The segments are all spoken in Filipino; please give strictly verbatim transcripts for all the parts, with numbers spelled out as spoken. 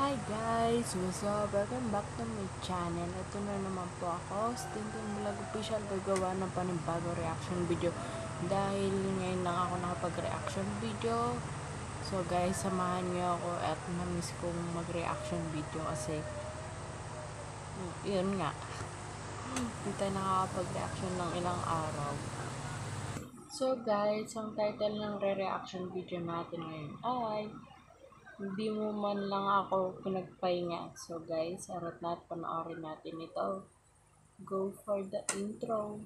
Hi guys! What's up? Welcome back to my channel. Ito na naman po ako, Stinking Vlog Official, gagawa ng panibagong reaction video dahil ngayon lang ako nakapag-reaction video. So guys, samahan niyo ako at na-miss kong mag-reaction video kasi yun nga, hindi tayo nakakapag-reaction ng ilang araw. So guys, ang title ng re-reaction video natin ngayon ay Hindi Mo Man Lang Ako Pinagpahinga. So guys, arat na't panoorin natin ito. Go for the intro.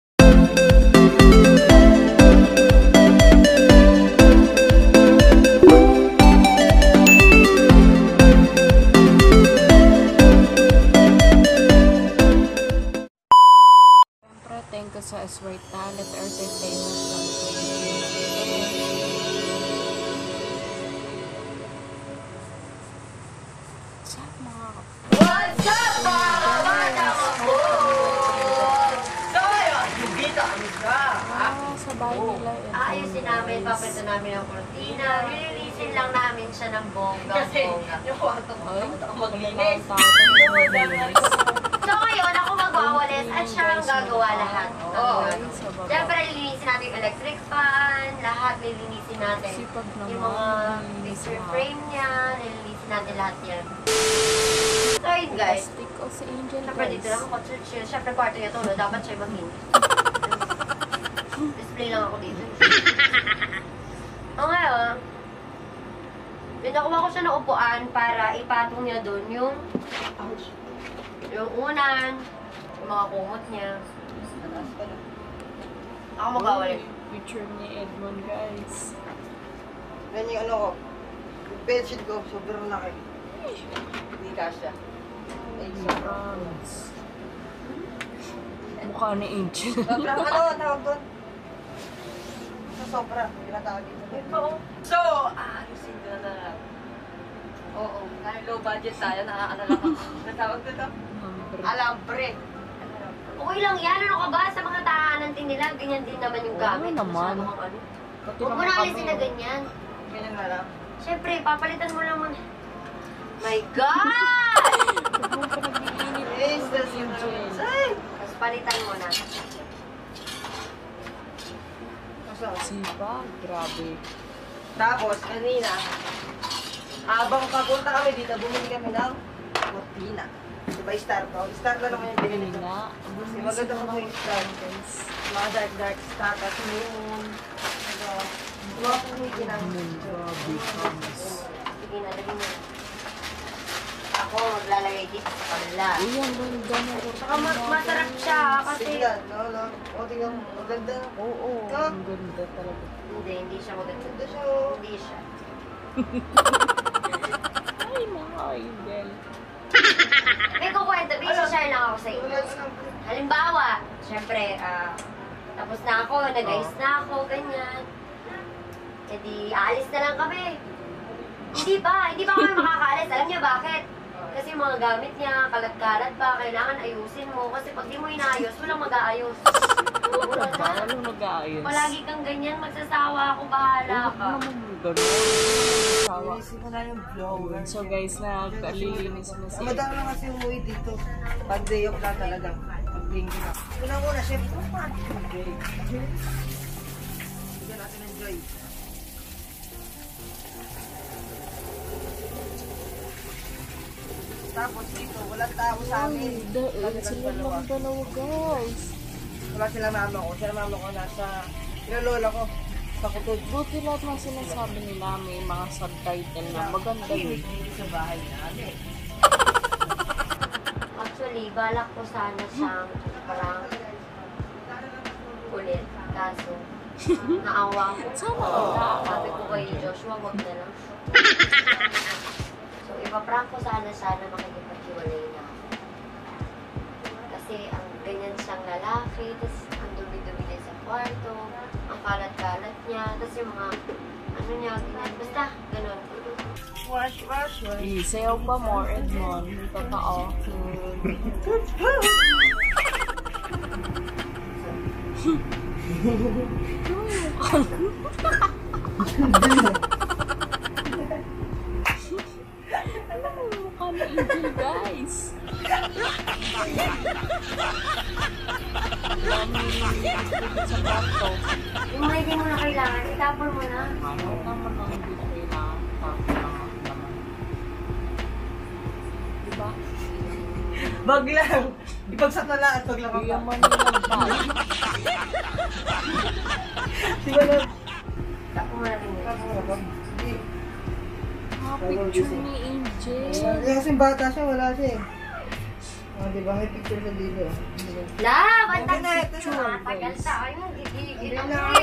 Siyempre, thank you sa S Y Talent Entertainment. What's up mga kabatang po? So ngayon, dito kami sa Ah, sa bahay nila. Ayusin namin, papalitan namin ang kurtina. Lilinisin lang namin siya ng bongga. kasi yung kwarto ko Ay, ako maglinis. maglinis. So ngayon, ako magwawalis at siya ang gagawa lahat. Oo. Siyempre, lilinisin natin yung electric fan, lahat lilinisin natin. Sipag Yung naman. mga picture frame niya, lilinisin natin lahat yan. So yun guys, Stick ko si Angel, siyempre guys. dito lang ako chill. Siyempre kwarto niya to, no? Dapat siya maglinis. Display lang ako dito. O ngayon, pinakuha ko siya ng upuan para ipatong niya doon yung yung unan, yung mga kumot niya. Ako magkawali. Picture ni Edmond, guys. Yan yung ano ko. Yung bedsheet ko, sobrang laki. Hindi kasya. Promise. Mukha ni Angel. Sobrang ano, tawag doon? Sa sobra, tinatawag dito. So, ayusin ko na lang. Oo, dahil low budget tayo, nakakano lang ako. Natawag dito? Alambre. Okay lang yan, ano ka ba? Sa mga tahanan din nila, ganyan din naman yung gamit. Oo naman. Masyado kang ano. Pati Huwag mo naman na kami, alisin na ganyan. Ganyan na lang. Siyempre, papalitan mo lang muna. My God! Huwag mo pa nag-iinit. Yes, that's yung Ay! Tapos palitan mo na. Sipa, grabe. Tapos, kanina, habang papunta kami dito, bumili kami ng cortina. Diba, star ko? Star na naman yung binili ko. Kanina, Kasi maganda ko yung star. guys. Mga dark, dark star. At moon. Ano, mga pumiki ng Moon, grabe, promise. Sige na, lagyan mo. Ako, maglalagay dito sa kanila. Uy, ang ganda na. Saka ma- masarap siya kasi... Tingnan, no, no. O, tingnan, maganda. Oo, ang ganda talaga. Hindi, hindi siya maganda. Maganda siya, oh. Hindi siya. Ay, mga idol. May kukwento, may share lang ako sa inyo. Wala ka lang. Halimbawa, syempre, ah, tapos na ako, nag-ayos na ako, ganyan. E di, aalis na lang kami. Hindi ba? Hindi ba kami makakaalis? Alam niyo bakit? Kasi yung mga gamit niya, kalat-kalat pa, kailangan ayusin mo. Kasi pag di mo inaayos, walang mag-aayos. Wala na. Walang mag-aayos. Palagi kang ganyan, magsasawa ako, bahala Huwag ka. naman gano'n. Sawa. Inisip ko na yung blower. So guys, nag-alilinis na Ang si madami lang kasi umuwi dito. Pag day off lang talaga. Pag linggo na. Unang-una, syempre, pag day. Bigyan natin ng joy. Tapos dito, walang tao sa amin. Ay, dahil sila lang dalawa, guys. Wala sila mama ko. Sila mama ko nasa, sila lola ko. Sa kutod. Buti lahat ng sinasabi nila may mga subtitle na maganda yun. Sa bahay namin. Actually, balak ko sana siyang parang ulit. Kaso, naawa ko. Sana wala. Sabi ko kay Joshua, wag na lang. So, ipaprank ko sana sana makikipaghiwalay na ako. Kasi ang ganyan siyang lalaki, tapos ang dumi-dumi niya sa kwarto, ang kalat-kalat niya, tapos yung mga ano niya, ganyan. Basta, ganun. Wash, wash, wash. Eh, sayaw pa more, Edmond. Totoo. Angel, guys. Dami sa kwarto. Yung mga hindi mo na kailangan, itapon mo na. Ano naman ang hindi kailangan? Tapos lang ako naman. Diba? Bag lang. Ipagsak na lang at wag lang Kaya ako. man nilang bag. Sige na. Tapon mo na rin. Tapos na bag. Sige. Ah, picture ni Angel. Eh, kasing bata siya, wala siya eh. Oh, di ba? May picture siya dito. Love, ang Okay na, ito tagal. na. Matagal tayo. Gigigil Hindi ako na.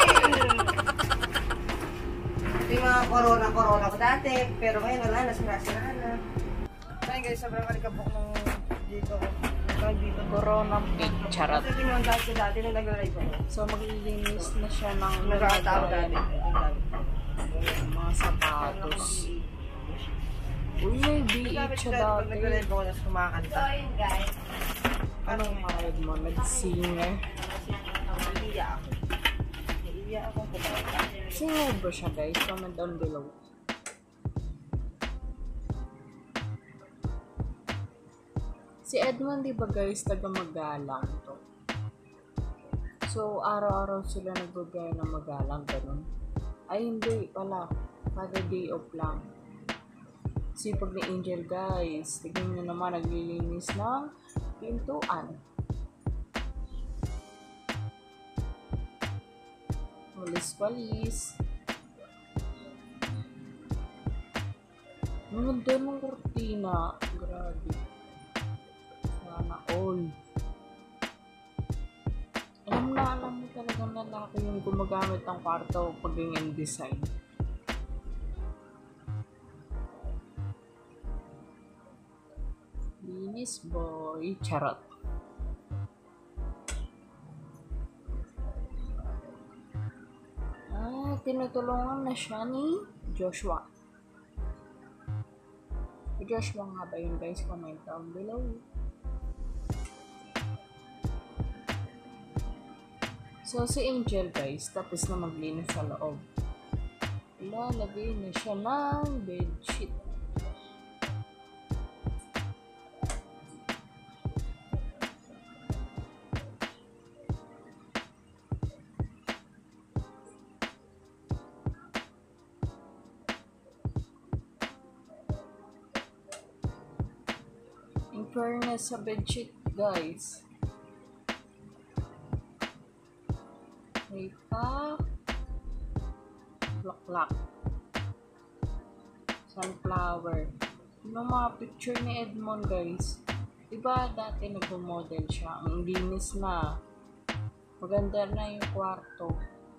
eh. Ito yung mga corona-corona ko dati. Pero ngayon wala na, sinasiraan na. Ayun guys, sobrang alikabok ng dito. Tawag dito. Corona pig. Charot. Kasi pinuntahan siya dati nung nag-live ako. So, maglilinis na siya ng Nagkakatao dati. mga sapatos. Uy, may B eight siya Pag dati. nag-live ako, tapos kumakanta. So, yun guys. Anong mahal mo? Nag-singer? Iiyak ako. Iiyak ako kumanta. Singer ba siya, guys? Comment down below. Si Edmond, di ba guys, taga Magalang to. So, araw-araw sila nagbagay ng Magalang, ganun. Ay, hindi pala. Kada day off lang. Sipag ni Angel, guys. Tignan nyo naman, naglilinis ng pintuan. Walis-walis. Ang ganda ng kurtina. Grabe. Sana all. Alam na, alam mo talagang lalaki yung gumagamit ng kwarto pag ganyan design. Linis boy. Charot. Ah, tinutulungan na siya ni Joshua. Si Joshua nga ba yun guys? Comment down below. So, si Angel guys, tapos na maglinis sa loob. Lalagay na siya ng bedsheet. In fairness sa bedsheet guys, may pa black sunflower. Yung mga picture ni Edmond guys, diba dati nag-model siya, ang linis na, maganda na yung kwarto.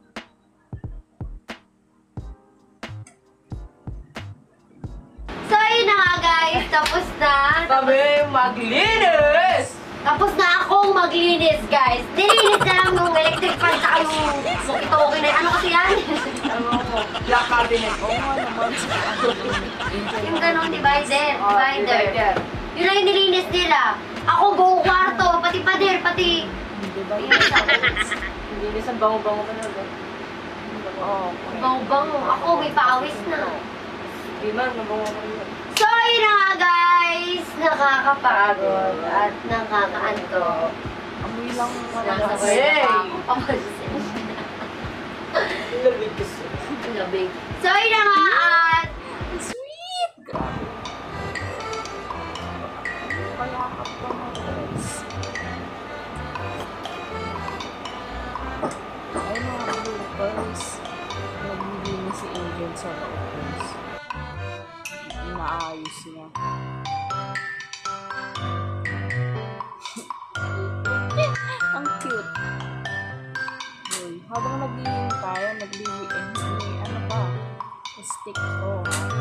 So, yun na nga guys. Tapos na. Kami maglinis! Tapos na akong maglinis guys. Nilinis na lang yung electric fan sa yung yung ito okay na. Ano kasi yan? Ano mo? Black cabinet. Oo nga naman si Angel. Yung ganun divider. Oh, Divider. divider. Yun lang yung nilinis nila. Ako buong kwarto. Pati pader. Pati... Diba? Linis ang bango-bango ka na. Oo. Bango-bango. Ako may pawis na. Di man, mabango ka na. So, yun na nga guys. Nakakapagod at nakakaanto. Amoy lang Nasa malakas. Hey! work ako. Papansin. Labig kasi. Labig. So, yun na nga at... Sweet! Grabe. Payakap ka mo guys. Ay mga bloopers. Naglilinis si Angel sa loob guys. Inaayos niya. Ang cute. Uy, habang naghihintay, nagliliin, may ano pa, stick ko.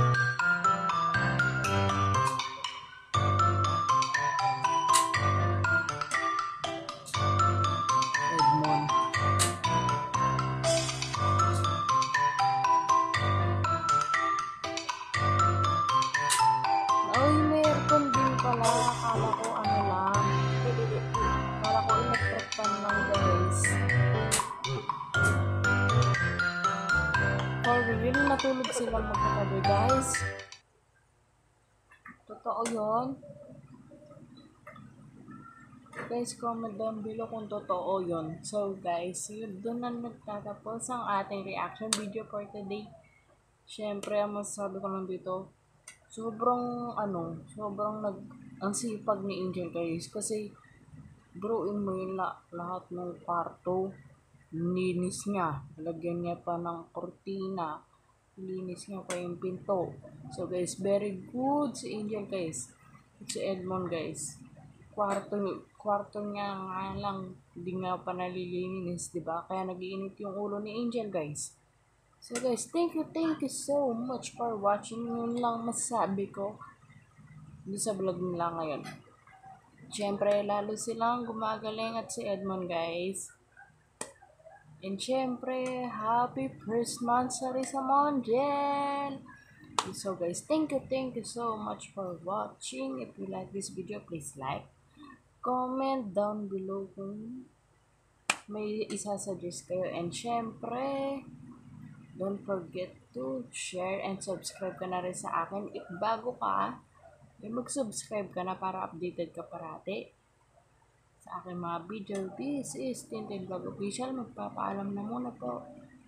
Edmond. Ay, may aircon din pala. Akala ko ano lang. Akala ko electric fan lang guys. For real, natulog sila magkatabi guys. Totoo totoo yun? Guys, comment down below kung totoo yun. So guys, yun, doon na nagtatapos ang ating reaction video for today. Siyempre, ang masasabi ko lang dito, sobrang ano, sobrang nag, ang sipag ni Angel guys. Kasi, bro, mo yun la, lahat ng kwarto, linis niya. Lagyan niya pa ng kortina. Linis niya pa yung pinto. So guys, very good si Angel guys. Si Edmond guys. Kwarto, kwarto niya nga lang, hindi nga pa nalilinis, diba? Kaya nag-iinit yung ulo ni Angel guys. So guys, thank you, thank you so much for watching. Yun lang masasabi ko dito sa vlog nila ngayon. Siyempre, lalo silang gumagaling at si Edmond guys. And siyempre, happy first month sa Risa Monjel. So guys, thank you, thank you so much for watching. If you like this video, please like, comment down below kung may isa-suggest kayo. And siyempre, don't forget to share and subscribe ka na rin sa akin. If bago ka, eh mag-subscribe ka na para updated ka parati sa aking mga video. This is Tintin Vlog Official. Magpapaalam na muna po.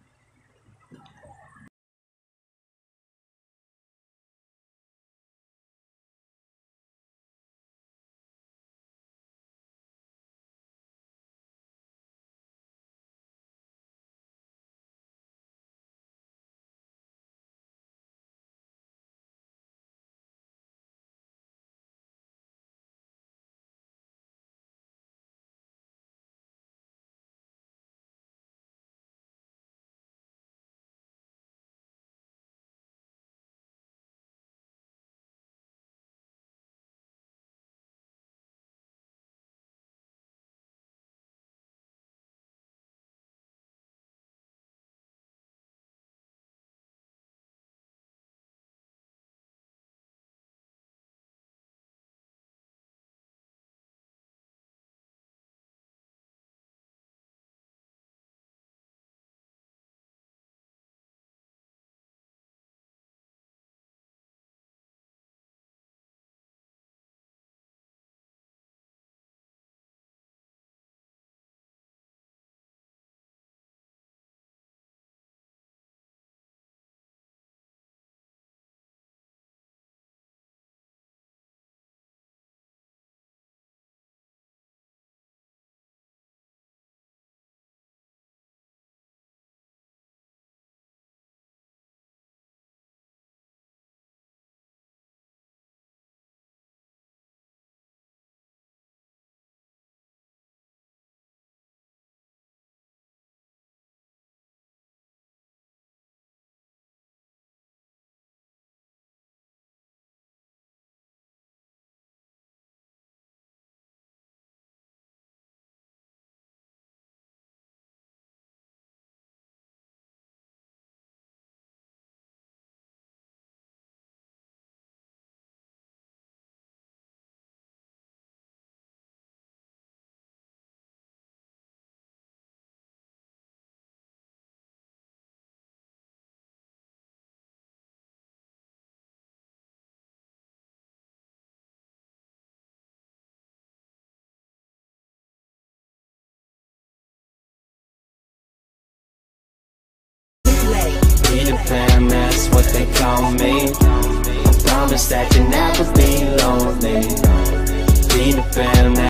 Peter Pan, that's what they call me. I promise that you'll never be lonely. Peter Pan,